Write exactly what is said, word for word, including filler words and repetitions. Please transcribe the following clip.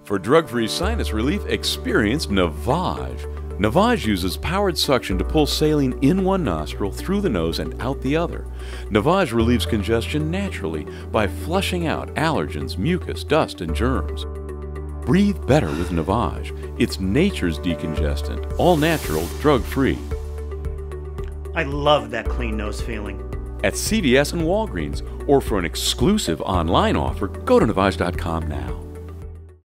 For drug-free sinus relief, experience Navage. Navage uses powered suction to pull saline in one nostril, through the nose, and out the other. Navage relieves congestion naturally by flushing out allergens, mucus, dust, and germs. Breathe better with Navage. It's nature's decongestant, all natural, drug-free. I love that clean nose feeling. At C V S and Walgreens, or for an exclusive online offer, go to Navage dot com now.